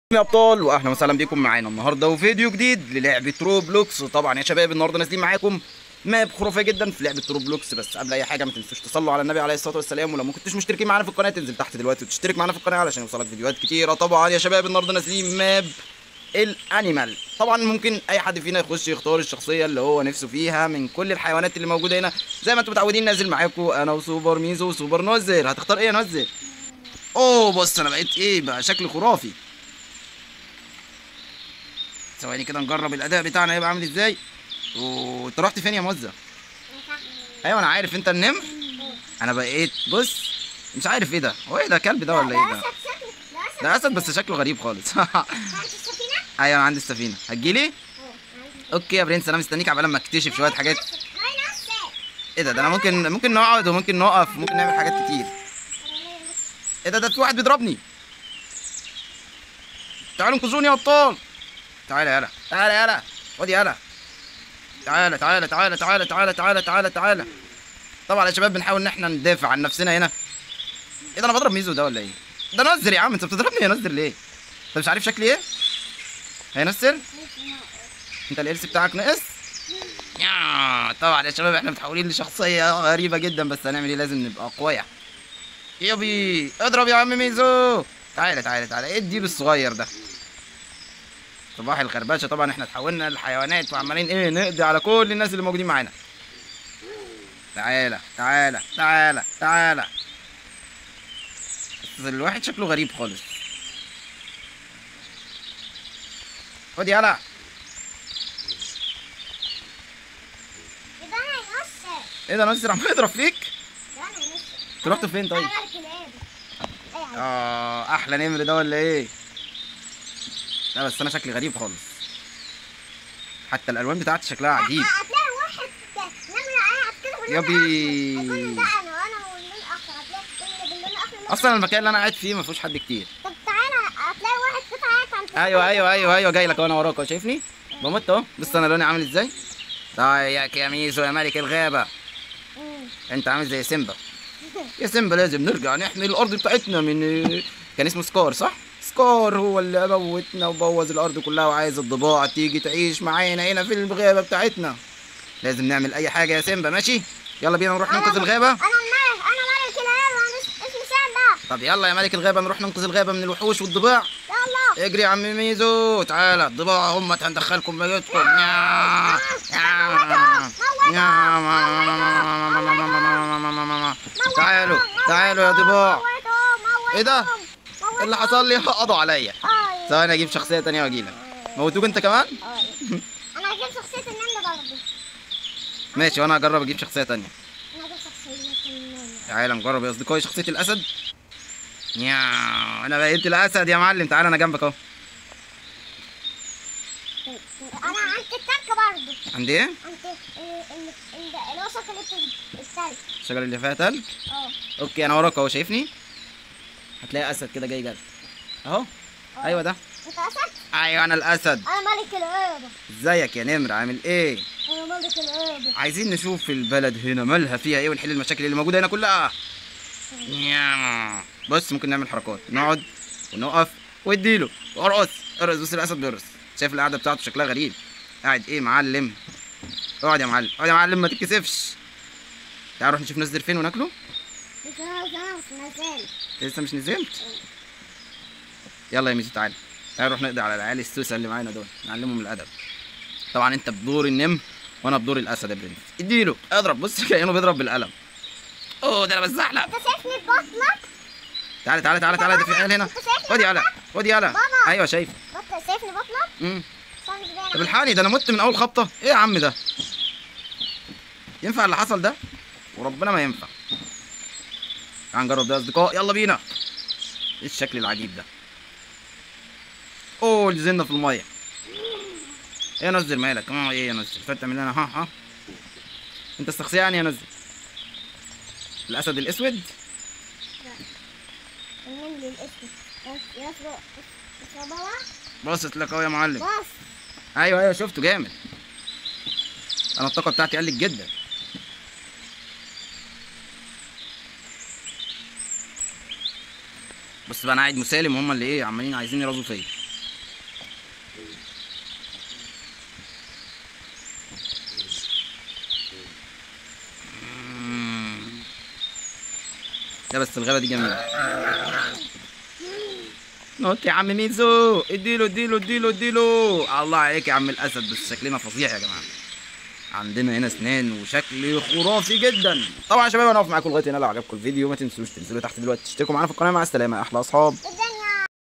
يا ابطال، واهلا وسهلا بكم معانا النهارده وفيديو جديد للعبه روبلوكس. طبعا يا شباب النهارده نازلين معاكم ماب خرافيه جدا في لعبه روبلوكس. بس قبل اي حاجه ما تنسوش تصلوا على النبي عليه الصلاه والسلام، ولو ما كنتوش مشتركين معانا في القناه تنزل تحت دلوقتي وتشترك معانا في القناه علشان يوصلك فيديوهات كتيره. طبعا يا شباب النهارده نازلين ماب الانيمال. طبعا ممكن اي حد فينا يخش يختار الشخصيه اللي هو نفسه فيها من كل الحيوانات اللي موجوده هنا. زي ما انتم متعودين نازل معاكم انا وسوبر ميزو وسوبر نزل. هتختار ايه يا نزل؟ اوه بص انا بقيت ايه بقى، شكل خرافي. ثواني كده نجرب الاداء بتاعنا هيبقى عامل ازاي. وانت رحت فين يا موزة؟ ايوه انا عارف انت النمر. انا بقيت بص مش عارف ايه ده، هو ايه ده، كلب ده ولا ايه ده؟ ده اسد بس شكله غريب خالص. ايوه انا عندي السفينه، هتجيلي؟ اوكي يا برنس انا مستنيك عبال ما اكتشف شويه حاجات. ايه ده انا ممكن نقعد وممكن نقف، ممكن نعمل حاجات كتير. ايه ده في واحد بيضربني. تعالوا انقذوني يا ابطال. تعالى يالا تعالى يالا، خد يالا. تعالى تعالى تعالى تعالى تعالى تعالى تعالى تعالى. طبعا يا شباب بنحاول ان احنا ندافع عن نفسنا هنا. ايه ده انا بضرب ميزو ده ولا ايه؟ ده نزر يا عم، انت بتضربني يا نزر ليه؟ انت مش عارف شكلي ايه؟ هي نزر؟ انت الالس بتاعك ناقص؟ طبعا يا شباب احنا متحولين لشخصيه غريبه جدا، بس هنعمل ايه، لازم نبقى اقوياء. يابي اضرب يا عم ميزو. تعالى تعالى تعالى، ايه الديب الصغير ده؟ صباح الخربشه. طبعا احنا اتحولنا للحيوانات وعمالين ايه نقضي على كل الناس اللي موجودين معانا. تعالى تعالى تعالى تعالى. بس الواحد شكله غريب خالص. خد يلا. ايه ده نصر عمال يضرب فيك؟ انت رحت فين طيب؟ احلى نمر ده ولا ايه؟ لا بس انا شكلي غريب خالص، حتى الالوان بتاعتي شكلها عجيب. هتلاقي واحد نمرة قاعد كده يابي. ده انا واللون الاخضر هتلاقي باللون الاخضر. اصلا المكان اللي انا قاعد فيه ما فيهوش حد كتير. طب تعالى هتلاقي واحد قطع قاعد عند ايوه جاي لك وانا وراك اهو، شايفني؟ بموت اهو. بص انا لوني عامل ازاي؟ رايك يا ميزو يا ملك الغابه. انت عامل زي سيمبا. يا سيمبا لازم نرجع نحمي الارض بتاعتنا من كان اسمه سكار صح؟ سكار هو اللي موتنا وبوظ الارض كلها، وعايز الضباع تيجي تعيش معانا هنا في الغابه بتاعتنا. لازم نعمل اي حاجه يا سيمبا، ماشي؟ يلا بينا نروح ننقذ الغابه. انا ملك الغابة، اسمي سيمبا. طب يلا يا ملك الغابه نروح ننقذ الغابه من الوحوش والضباع. يلا اجري يا عم ميزو. تعالى الضباع هم هندخلكم بيوتكم. تعالوا تعالوا يا ضباع. ايه ده؟ ايه اللي حصل لي؟ قضوا عليا. ثواني اجيب شخصيه تانيه واجيلك. موتوك انت كمان؟ انا هجيب شخصية النملة برضه. ماشي وانا هجرب اجيب شخصيه تانيه. انا هجيب شخصية النملة. تعالى نجرب يا اصدقائي شخصيه الاسد. انا بقيت الاسد يا معلم. تعالى انا جنبك اهو. انا عند التلج برضه. عندي ايه؟ عند الوسط اللي التلج. الشجره اللي فيها تلج؟ اوكي انا وراك اهو، شايفني؟ هتلاقي اسد كده جاي جري اهو. ايوه ده. انت اسد؟ ايوه انا الاسد. انا ملك الغابة. ازيك يا نمر عامل ايه؟ انا ملك الغابة. عايزين نشوف البلد هنا مالها فيها ايه ونحل المشاكل اللي موجوده هنا كلها. بص ممكن نعمل حركات، نقعد ونقف واديله وارقص. ارقص. بص الاسد بيرقص. شايف القعده بتاعته شكلها غريب. قاعد ايه معلم؟ اقعد يا معلم، اقعد يا معلم ما تتكسفش. تعال نروح نشوف نزل فين وناكله. لسه مش نزلت. يلا يا ميزو تعالى تعالى نروح نقضي على العيال السوسه اللي معانا دول، نعلمهم الادب. طبعا انت بدور النمر وانا بدور الاسد يا برنس. اديله اضرب. بص كانه بيضرب بالقلم. اوه ده انا بزحلق. انت شايفني ببطنك؟ تعالى تعالى تعالى تعالى، ده في عيال هنا. خد يالا خد يالا. ايوه شايف. شايفني بطنك؟ طب الحقني ده انا مت من اول خبطه. ايه يا عم ده؟ ينفع اللي حصل ده؟ وربنا ما ينفع. تعال نجرب ده يا اصدقاء، يلا بينا. ايه الشكل العجيب ده؟ اوه نزلنا في الميه. ايه يا نزل مالك؟ ايه يا نزل؟ فات تعمل لنا ها انت الشخصيه يعني يا نزل؟ الاسد الاسود؟ لا النمل الاسود. بصت لك اهو يا معلم. بص. ايوه شفته جامد. انا الطاقه بتاعتي قلت جدا. بس بقى انا قاعد مسالم وهم اللي ايه عمالين عايزين يرازوا فيا. لا بس الغابة دي جميلة. نط يا عم ميزو، اديله اديله اديله اديله. الله عليك يا عم الاسد، بس شكلنا فظيع يا جماعة. عندنا هنا اسنان وشكل خرافي جدا. طبعا يا شباب انا هقف معاكم لغايه هنا. لو عجبكم الفيديو ما تنسوش تنزلوا تحت دلوقتي تشتركوا معانا في القناه. مع السلامه يا احلى اصحاب.